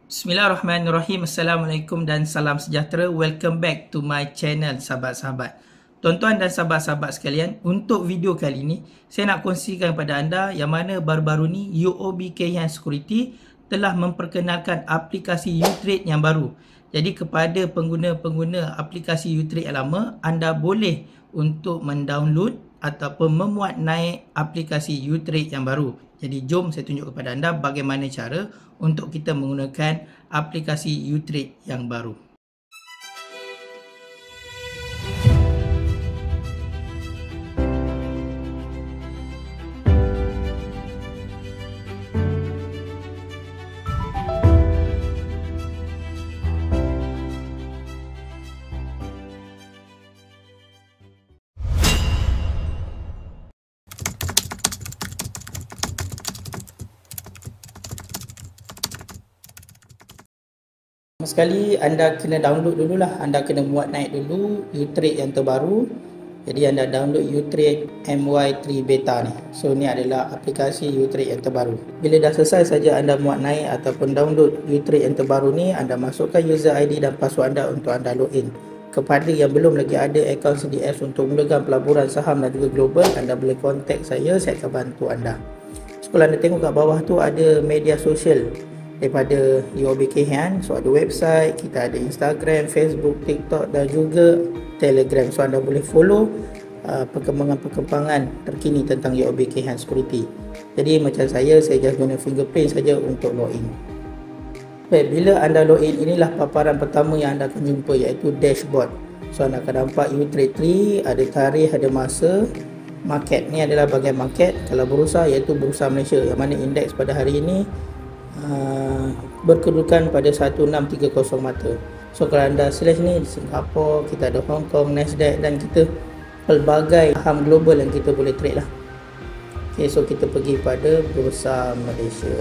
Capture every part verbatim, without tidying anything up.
Bismillahirrahmanirrahim. Assalamualaikum dan salam sejahtera. Welcome back to my channel sahabat-sahabat. Tuan-tuan dan sahabat-sahabat sekalian, untuk video kali ini saya nak kongsikan kepada anda yang mana baru-baru ni U O B Kay Hian Security telah memperkenalkan aplikasi U-Trade yang baru. Jadi kepada pengguna-pengguna aplikasi U-Trade yang lama, anda boleh untuk mendownload ataupun memuat naik aplikasi U-Trade yang baru. Jadi jom saya tunjuk kepada anda bagaimana cara untuk kita menggunakan aplikasi U-Trade yang baru. Sekali anda kena download dululah, anda kena muat naik dulu U-Trade yang terbaru. Jadi anda download U-Trade M Y tiga Beta ni. So ni adalah aplikasi U-Trade yang terbaru. Bila dah selesai saja anda muat naik ataupun download U-Trade yang terbaru ni, anda masukkan user I D dan password anda untuk anda login. Kepada yang belum lagi ada akaun C D X untuk mulakan pelaburan saham dan juga global, anda boleh contact saya, saya akan bantu anda. So kalau anda tengok kat bawah tu ada media sosial daripada U O B Kay Hian. So ada website, kita ada Instagram, Facebook, TikTok dan juga Telegram. So anda boleh follow uh, perkembangan-perkembangan terkini tentang U O B Kay Hian Security. Jadi macam saya, saya just guna fingerprint saja untuk login. Baik, bila anda login, inilah paparan pertama yang anda akan jumpa, iaitu dashboard. So anda akan nampak U-Trade tiga, ada tarikh, ada masa. Market ni adalah bahagian market. Kalau bursa, iaitu bursa Malaysia, yang mana indeks pada hari ini Uh, berkedudukan pada seribu enam ratus tiga puluh mata. So kalau anda slash ni, Singapura, kita ada Hong Kong, Nasdaq dan kita pelbagai saham global yang kita boleh trade lah. Okay, so kita pergi pada bursa Malaysia.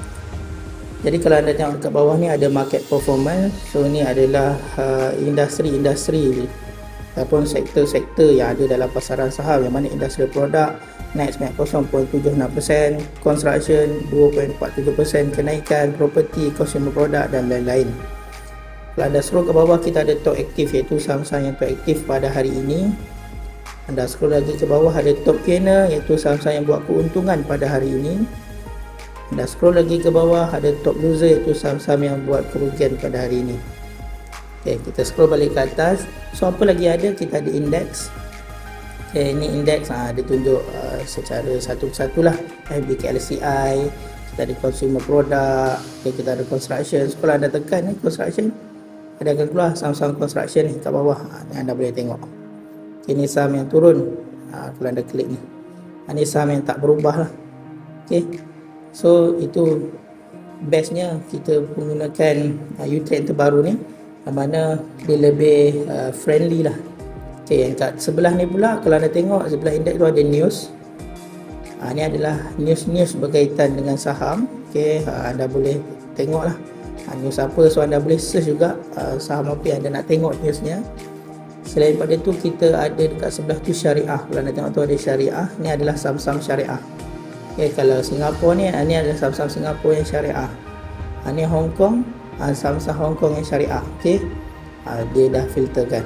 Jadi kalau anda tengok dekat bawah ni ada market performance. So ni adalah uh, industri-industri ataupun sektor-sektor yang ada dalam pasaran saham, yang mana industri produk naik sembilan puluh perpuluhan tujuh enam peratus, construction dua perpuluhan empat tujuh peratus kenaikan, property, consumer product dan lain-lain. Kalau anda scroll ke bawah, kita ada top aktif, iaitu saham-saham yang top aktif pada hari ini. Anda scroll lagi ke bawah, ada top gainer, iaitu saham-saham yang buat keuntungan pada hari ini. Anda scroll lagi ke bawah, ada top loser, iaitu saham-saham yang buat kerugian pada hari ini. Okay, kita scroll balik ke atas. So apa lagi ada? Kita ada indeks. Okay, ini indeks, ha, dia tunjuk uh, secara satu persatu lah. F B K L C I, kita ada consumer product, okay, kita ada construction. So, kalau anda tekan ni construction, ada akan keluar saham-saham construction ni kat bawah, ha, ni anda boleh tengok. Okay, ni saham yang turun, ha, kalau anda klik ni, ha, ni saham yang tak berubah lah. Okay, so itu bestnya kita menggunakan uh, U-Trade terbaru ni, yang mana dia lebih uh, friendly lah. Okay, yang kat sebelah ni pula, kalau anda tengok sebelah indeks tu ada news. Ha, ni adalah news-news berkaitan dengan saham. Okay, ha, anda boleh tengok lah ha, news apa. So anda boleh search juga ha, saham apa yang anda nak tengok newsnya. Selain pada tu, kita ada dekat sebelah tu syariah. Kalau anda tengok tu ada syariah. Ni adalah saham-saham syariah. Okay, kalau Singapura ni, ha, ni adalah saham-saham Singapura yang syariah. Ha, ni Hong Kong, ha, saham-saham Hong Kong yang syariah. Okay, ha, dia dah filterkan.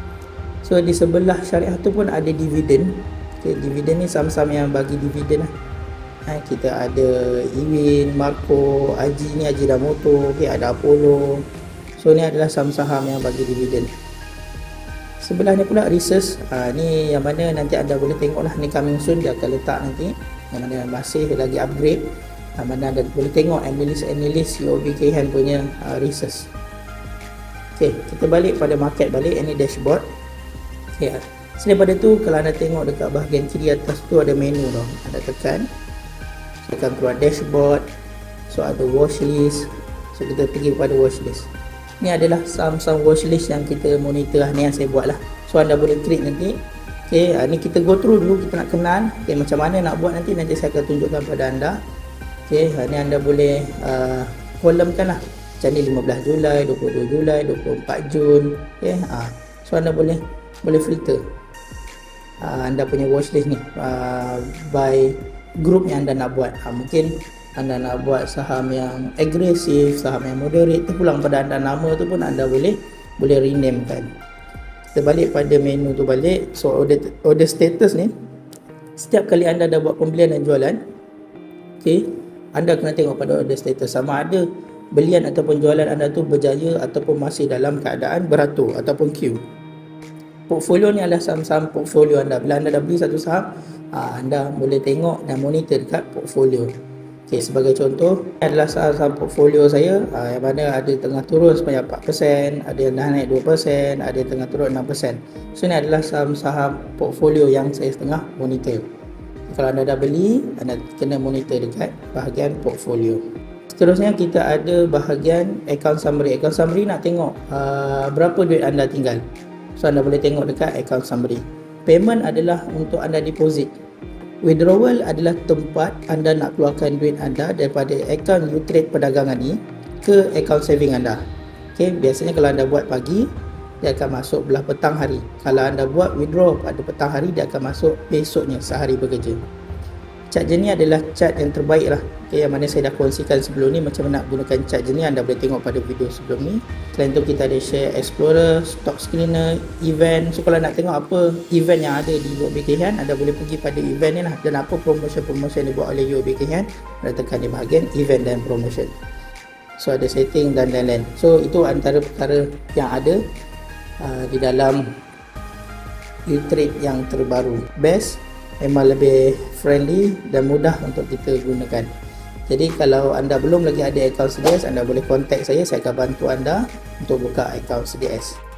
So di sebelah syariah tu pun ada dividen. Okay, dividen ni saham-saham yang bagi dividen lah. Ha, kita ada Ewin, Marco, Aji ni Aji Damoto, okay, ada Apollo. So ni adalah saham-saham yang bagi dividen. Sebelah ni pula research. Ha, ni yang mana nanti anda boleh tengok lah, ni coming soon dia akan letak nanti, yang mana masih lagi upgrade. Ha, mana anda boleh tengok analis-analis U O B Kay Hian punya uh, research. Okay, kita balik pada market balik. Ini dashboard. Okay, selain pada tu, kalau anda tengok dekat bahagian kiri atas tu ada menu tau. Anda tekan, so akan keluar dashboard. So ada watchlist. So kita pergi pada watchlist. Ni adalah saham-saham watchlist yang kita monitor lah. Ni yang saya buat lah. So anda boleh klik nanti. Okay, ni kita go through dulu, kita nak kenal. Okay, macam mana nak buat nanti, nanti saya akan tunjukkan pada anda. Okay, ni anda boleh uh, kolomkan lah. Macam ni lima belas Julai, dua puluh dua Julai, dua puluh empat Jun. Okay, uh, so anda boleh boleh filter uh, anda punya watchlist ni uh, by group yang anda nak buat. uh, mungkin anda nak buat saham yang agresif, saham yang moderate, terpulang pada anda nama tu pun anda boleh boleh rename kan. Kita balik pada menu tu balik. So order, order status ni, setiap kali anda dah buat pembelian dan jualan, okay, anda kena tengok pada order status sama ada belian ataupun jualan anda tu berjaya ataupun masih dalam keadaan beratur ataupun queue. Portfolio ni adalah saham-saham portfolio anda. Bila anda dah beli satu saham, anda boleh tengok dan monitor dekat portfolio. Okay, sebagai contoh, ini adalah saham-saham portfolio saya, yang mana ada tengah turun sebanyak empat peratus, ada yang dah naik dua peratus, ada yang tengah turun enam peratus. So ini adalah saham-saham portfolio yang saya tengah monitor. Kalau anda dah beli, anda kena monitor dekat bahagian portfolio. Seterusnya kita ada bahagian account summary. Account summary nak tengok uh, berapa duit anda tinggal. So anda boleh tengok dekat account summary. Payment adalah untuk anda deposit. Withdrawal adalah tempat anda nak keluarkan duit anda daripada account U-Trade perdagangan ni ke account saving anda. Okay, biasanya kalau anda buat pagi, dia akan masuk belah petang hari. Kalau anda buat withdraw pada petang hari, dia akan masuk besoknya sehari bekerja. Chart jenis adalah chart yang terbaik lah, okay, yang mana saya dah kongsikan sebelum ni macam mana nak gunakan chart jenis. Anda boleh tengok pada video sebelum ni. Selain tu kita ada share explorer, stock screener, event. So kalau nak tengok apa event yang ada di U O B Kay Hian, anda boleh pergi pada event ni lah, dan apa promotion-promotion dibuat oleh U O B Kay Hian, anda tekan di bahagian event dan promotion. So ada setting dan lain-lain. So itu antara perkara yang ada uh, di dalam U-Trade yang terbaru. Best, memang lebih friendly dan mudah untuk kita gunakan. Jadi kalau anda belum lagi ada akaun C D S, anda boleh contact saya, saya akan bantu anda untuk buka akaun C D S.